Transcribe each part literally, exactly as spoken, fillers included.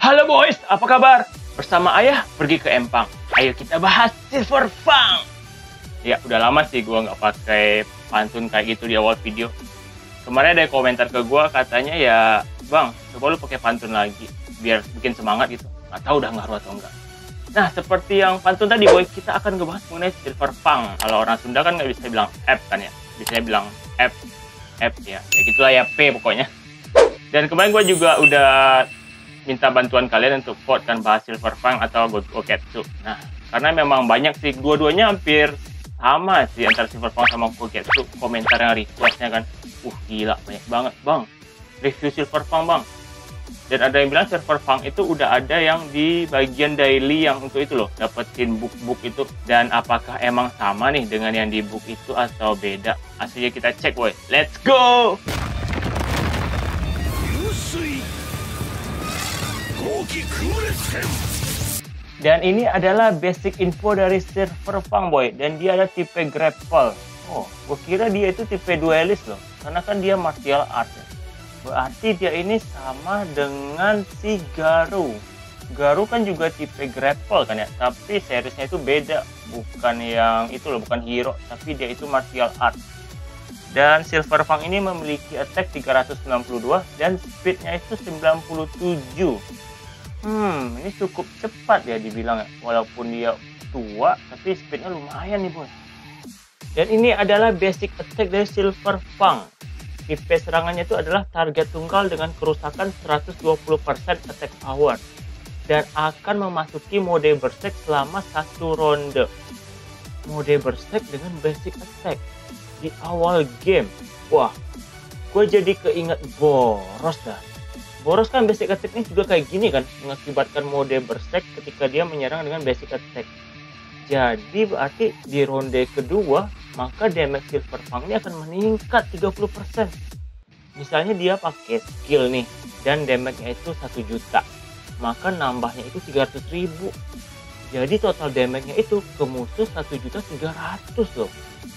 Halo boys, apa kabar? Bersama ayah pergi ke Empang. Ayo kita bahas Silver Fang. Ya, udah lama sih gue nggak pakai pantun kayak gitu di awal video. Kemarin ada komentar ke gue katanya ya, bang, coba lu pakai pantun lagi biar bikin semangat gitu. Nggak tahu udah ngaruh atau enggak. Nah, seperti yang pantun tadi boy, kita akan ngebahas mengenai Silver Fang. Kalau orang Sunda kan nggak bisa bilang F kan ya, bisa bilang F, F ya, ya gitulah ya, P pokoknya. Dan kemarin gue juga udah minta bantuan kalian untuk vote kan bahas Silver Fang atau Goketsu. Nah, karena memang banyak sih, dua-duanya hampir sama sih antara Silver Fang sama Goketsu. Komentar yang requestnya kan, uh gila banyak banget bang, review Silver Fang bang. Dan ada yang bilang Silver Fang itu udah ada yang di bagian daily yang untuk itu loh, dapetin book-book itu. Dan apakah emang sama nih dengan yang di book itu atau beda? Aslinya kita cek boy, let's go! Dan ini adalah basic info dari Silver Fang boy, dan dia ada tipe grapple. Oh, gue kira dia itu tipe duelist loh, karena kan dia martial arts ya. Berarti dia ini sama dengan si Garu. Garu kan juga tipe grapple kan ya, tapi seriesnya itu beda, bukan yang itu loh, bukan hero, tapi dia itu martial arts. Dan Silver Fang ini memiliki attack tiga ratus sembilan puluh dua dan speednya itu sembilan puluh tujuh. Hmm, ini cukup cepat ya dibilang ya. Walaupun dia tua, tapi speednya lumayan nih bos. Dan ini adalah basic attack dari Silver Fang. Tipe serangannya itu adalah target tunggal dengan kerusakan seratus dua puluh persen attack power. Dan akan memasuki mode berserk selama satu ronde. Mode berserk dengan basic attack di awal game. Wah, gue jadi keinget Boros dah. Boros kan basic attack-nya juga kayak gini kan, mengakibatkan mode berserk ketika dia menyerang dengan basic attack. Jadi berarti di ronde kedua, maka damage Silver Fang ini akan meningkat tiga puluh persen. Misalnya dia pakai skill nih, dan damage-nya itu satu juta. Maka nambahnya itu tiga ratus ribu. Jadi total damage-nya itu ke musuh satu juta tiga ratus loh.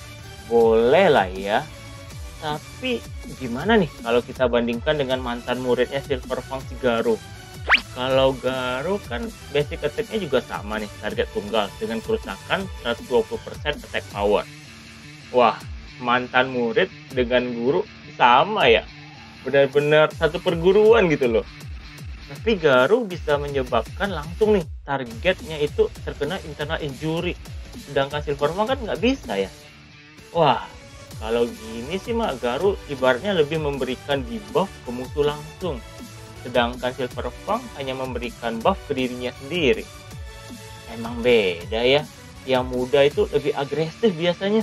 Boleh lah ya. Tapi gimana nih kalau kita bandingkan dengan mantan muridnya Silver Fang si Garu? Kalau Garu kan basic attack-nya juga sama nih, target tunggal dengan kerusakan seratus dua puluh persen attack power. Wah, mantan murid dengan guru sama ya. Benar-benar satu perguruan gitu loh. Tapi Garu bisa menyebabkan langsung nih targetnya itu terkena internal injury. Sedangkan Silver Fang kan nggak bisa ya. Wah, kalau gini sih mah Garu ibaratnya lebih memberikan debuff ke musuh langsung. Sedangkan Silver Fang hanya memberikan buff ke dirinya sendiri. Emang beda ya. Yang muda itu lebih agresif biasanya.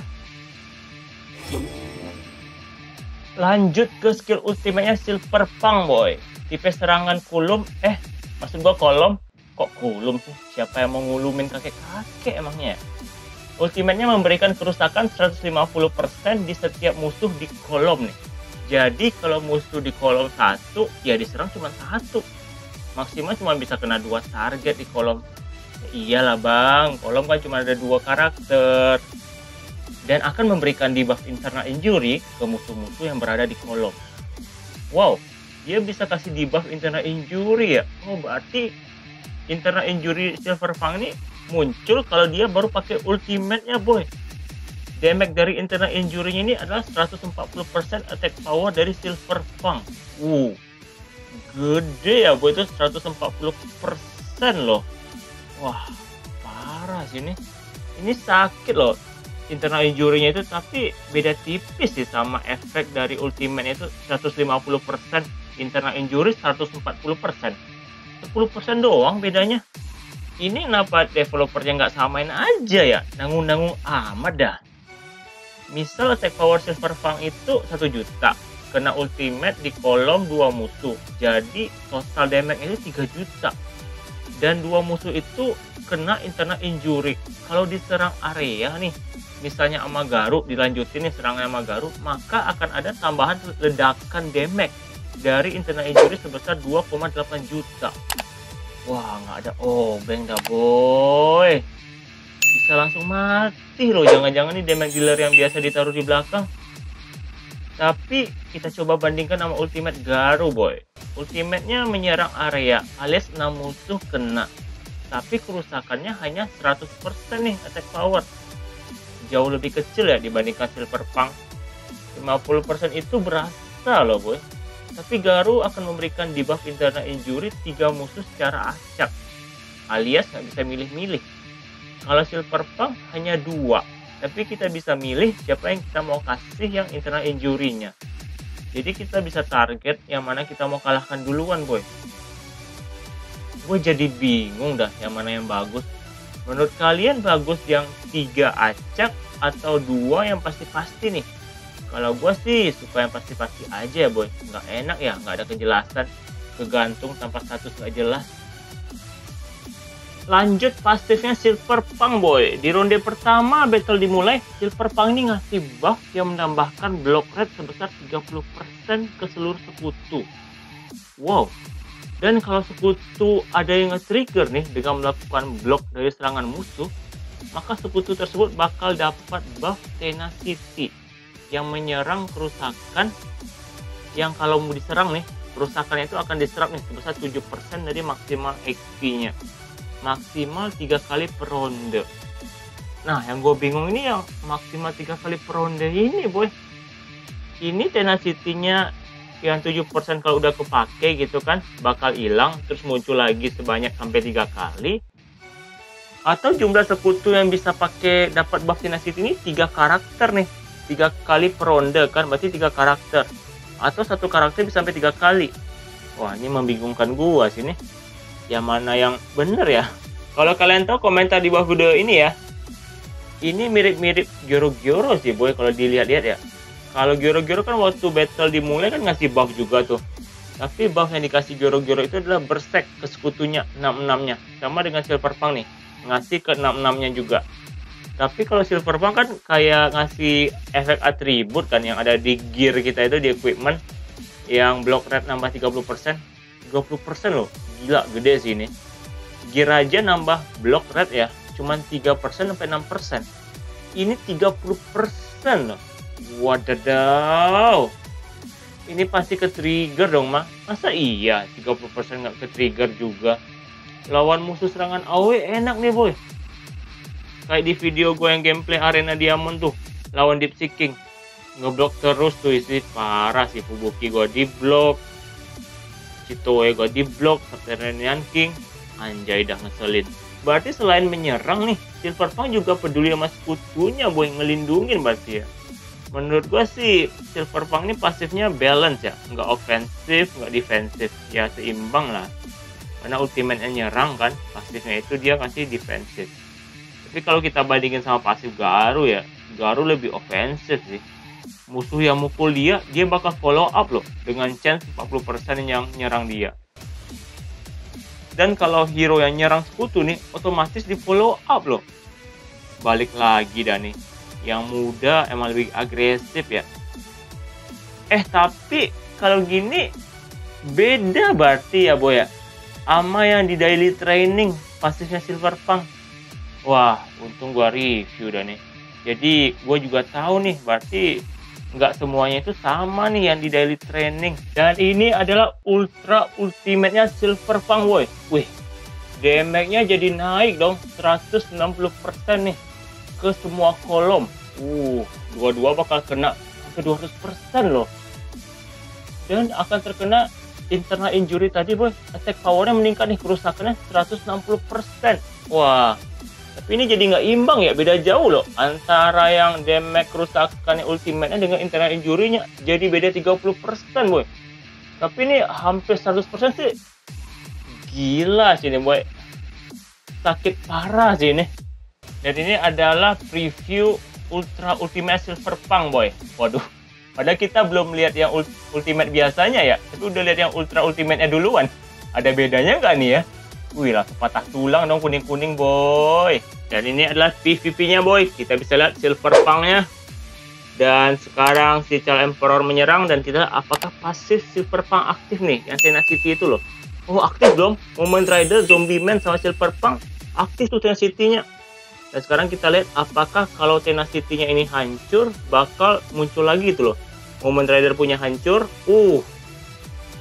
Lanjut ke skill ultimate-nya Silver Fang boy. Tipe serangan kulum. Eh, maksud gua kolom. Kok kulum sih? Siapa yang mau ngulumin kakek-kakek emangnya? Ultimate-nya memberikan kerusakan seratus lima puluh persen di setiap musuh di kolom nih. Jadi kalau musuh di kolom satu, ya diserang cuma satu. Maksimal cuma bisa kena dua target di kolom. Ya iyalah bang, kolom kan cuma ada dua karakter. Dan akan memberikan debuff internal injury ke musuh-musuh yang berada di kolom. Wow, dia bisa kasih debuff internal injury ya. Oh berarti internal injury Silver Fang ini muncul kalau dia baru pakai ultimate-nya boy. Damage dari internal injury-nya ini adalah seratus empat puluh persen attack power dari Silver Fang. Uh, gede ya boy, itu seratus empat puluh persen loh. Wah, parah sih ini. Ini sakit loh internal injury-nya itu, tapi beda tipis sih sama efek dari ultimate-nya itu seratus lima puluh persen internal injury, seratus empat puluh persen. sepuluh persen doang bedanya. Ini kenapa developernya nggak samain aja ya? Nanggung-nanggung amat dah. Misal attack power Silver Fang itu satu juta. Kena ultimate di kolom dua musuh. Jadi total damage itu tiga juta. Dan dua musuh itu kena internal injury. Kalau diserang area nih, misalnya sama Garu, dilanjutin nih serangan sama Garu, maka akan ada tambahan ledakan damage dari internal injury sebesar dua koma delapan juta. Wah, nggak ada obeng dah boy. Bisa langsung mati loh. Jangan-jangan ini damage dealer yang biasa ditaruh di belakang. Tapi kita coba bandingkan sama ultimate Garu boy. ultimate-nya menyerang area alias enam musuh kena. Tapi kerusakannya hanya seratus persen nih attack power. Jauh lebih kecil ya dibandingkan Silver Punk. lima puluh persen itu berasa loh boy. Tapi Garu akan memberikan debuff internal injury tiga musuh secara acak. Alias nggak bisa milih-milih. Kalau Silver Punk hanya dua. Tapi kita bisa milih siapa yang kita mau kasih yang internal injury-nya. Jadi kita bisa target yang mana kita mau kalahkan duluan boy. Gue jadi bingung dah yang mana yang bagus. Menurut kalian bagus yang tiga acak atau dua yang pasti-pasti nih? Kalau gue sih suka yang pasti-pasti aja ya boy. Nggak enak ya, nggak ada kejelasan. Kegantung tanpa status nggak jelas. Lanjut pasifnya Silver Punk boy. Di ronde pertama battle dimulai, Silver Punk ini ngasih buff yang menambahkan block rate sebesar tiga puluh persen ke seluruh sekutu. Wow. Dan kalau sekutu ada yang nge-trigger nih dengan melakukan block dari serangan musuh, maka sekutu tersebut bakal dapat buff Tenacity yang menyerang kerusakan yang kalau mau diserang nih, kerusakannya itu akan diserap nih sebesar tujuh persen dari maksimal X P-nya. Maksimal tiga kali per ronde. Nah, yang gue bingung ini yang maksimal tiga kali per ronde ini boy. Ini Tenacity-nya yang tujuh persen kalau udah kepake gitu kan, bakal hilang terus muncul lagi sebanyak sampai tiga kali. Atau jumlah sekutu yang bisa pakai dapat buff Tenacity ini tiga karakter nih. tiga kali per ronde kan, berarti tiga karakter. Atau satu karakter bisa sampai tiga kali. Wah, ini membingungkan gua sih nih. Yang mana yang bener ya? Kalau kalian tahu komentar di bawah video ini ya. Ini mirip-mirip Gyoro-Gyoro sih boy kalau dilihat-lihat ya. Kalau Gyoro-Gyoro kan waktu battle dimulai kan ngasih buff juga tuh. Tapi buff yang dikasih Gyoro-Gyoro itu adalah Berserk ke sekutunya enam enam-nya. Sama dengan Silver Punk nih, ngasih ke enam enam-nya juga. Tapi kalau Silver Punk kan kayak ngasih efek atribut kan yang ada di gear kita itu, di equipment. Yang block rate nambah tiga puluh persen. tiga puluh persen loh. Gila, gede sih ini. Gear aja nambah block rate ya. Cuman tiga persen sampai enam persen. Ini tiga puluh persen loh. Wadadaw. Ini pasti ke trigger dong mah. Masa iya tiga puluh persen nggak ke trigger juga. Lawan musuh serangan A W enak nih boy. Kayak di video gue yang gameplay Arena Diamond tuh, lawan Deep Sea King. Ngeblok terus tuh isi, parah sih. Fubuki gue di blok, Chitoe gue di blok, Subterranean King, anjay dah ngeselin. Berarti selain menyerang nih, Silver Punk juga peduli sama sekutunya boy, ngelindungin berarti ya. Menurut gue sih Silver Punk ini pasifnya balance ya, nggak ofensif, nggak defensif, ya seimbang lah. Karena ultimate-nya nyerang kan, pasifnya itu dia kasih defensif. Tapi kalau kita bandingin sama pasif Garu ya, Garu lebih ofensif sih. Musuh yang mukul dia, dia bakal follow up loh dengan chance empat puluh persen yang nyerang dia. Dan kalau hero yang nyerang sekutu nih, otomatis di follow up loh. Balik lagi dah nih, yang muda emang lebih agresif ya. Eh tapi kalau gini beda berarti ya boy ya, sama yang di daily training pasifnya Silver Punk. Wah, untung gua review dah nih. Jadi gua juga tahu nih, berarti nggak semuanya itu sama nih yang di daily training. Dan ini adalah ultra ultimate-nya Silver Punk boy. Wih, damage-nya jadi naik dong seratus enam puluh persen nih ke semua kolom. Uh, dua-dua bakal kena ke dua ratus persen loh. Dan akan terkena internal injury tadi boy. Attack power-nya meningkat nih, kerusakannya seratus enam puluh persen. Wah, tapi ini jadi nggak imbang ya, beda jauh loh antara yang damage kerusakannya ultimate-nya dengan internal injury-nya, jadi beda tiga puluh persen boy. Tapi ini hampir seratus persen sih. Gila sih ini boy. Sakit parah sih ini. Dan ini adalah preview ultra ultimate Silver Punk boy. Waduh, padahal kita belum lihat yang ultimate biasanya ya, tapi udah lihat yang ultra ultimate-nya duluan. Ada bedanya nggak nih ya? Wih lah, patah tulang dong kuning-kuning boy. Dan ini adalah P V P-nya boy. Kita bisa lihat Silver Punk-nya. Dan sekarang si Child Emperor menyerang dan kita lihat apakah pasif Silver Punk aktif nih, yang Tenacity itu loh. Oh aktif dong. Moment Rider, Zombie Man sama Silver Punk aktif tuh Tenacity-nya. Dan sekarang kita lihat apakah kalau Tenacity-nya ini hancur bakal muncul lagi itu loh. Moment Rider punya hancur. Uh.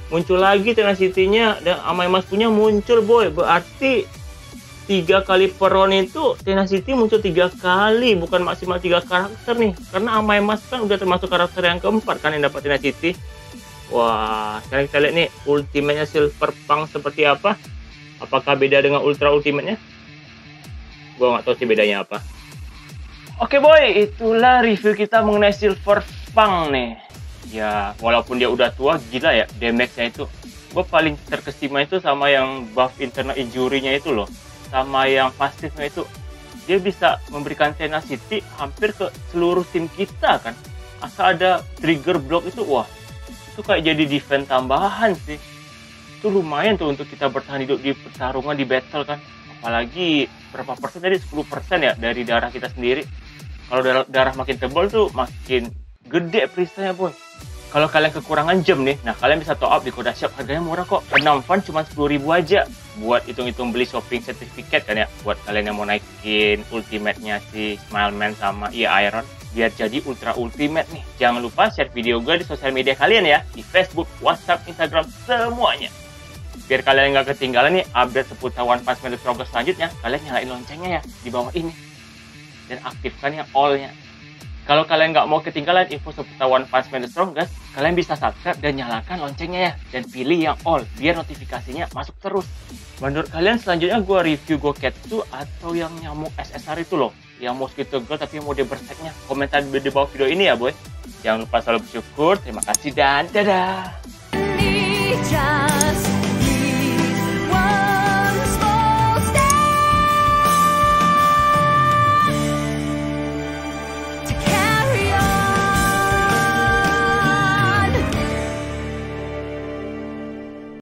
muncul lagi Tenacity-nya, dan Amaymas punya muncul boy. Berarti tiga kali per round itu Tenacity muncul tiga kali, bukan maksimal tiga karakter nih. Karena Amaymas kan udah termasuk karakter yang keempat kan yang dapat Tenacity. Wah, sekarang kita lihat nih ultimate-nya Silverpunk seperti apa. Apakah beda dengan Ultra Ultimate-nya? Gua nggak tahu sih bedanya apa. Oke boy, itulah review kita mengenai Silverpunk nih. Ya, walaupun dia udah tua, gila ya damage-nya itu. Gue paling terkesima itu sama yang buff internal injury-nya itu loh. Sama yang pasifnya itu. Dia bisa memberikan tenacity hampir ke seluruh tim kita kan. Asal ada trigger block itu, wah. Itu kayak jadi defense tambahan sih. Itu lumayan tuh untuk kita bertahan hidup di pertarungan, di battle kan. Apalagi berapa persen tadi? sepuluh persen ya dari darah kita sendiri. Kalau darah, darah makin tebal tuh makin gede perisanya boy. Kalau kalian kekurangan jam nih, nah kalian bisa top up di Koda Shop. Harganya murah kok. enam fun cuma sepuluh ribu aja. Buat hitung-hitung beli shopping certificate kan ya. Buat kalian yang mau naikin ultimate-nya si Smileman sama Ia Iron. Biar jadi Ultra Ultimate nih. Jangan lupa share video gue di sosial media kalian ya. Di Facebook, WhatsApp, Instagram, semuanya. Biar kalian nggak ketinggalan nih update seputar One Punch Man The Strongest selanjutnya. Kalian nyalain loncengnya ya di bawah ini. Dan aktifkan yang all-nya. Kalau kalian nggak mau ketinggalan info seputar One Punch Man The Strongest, kalian bisa subscribe dan nyalakan loncengnya ya. Dan pilih yang all, biar notifikasinya masuk terus. Menurut kalian selanjutnya gue review Goketsu atau yang nyamuk S S R itu loh. Yang Mosquito Girl tapi mode berseknya. Komentar di bawah video ini ya boy. Jangan lupa selalu bersyukur. Terima kasih dan dadah.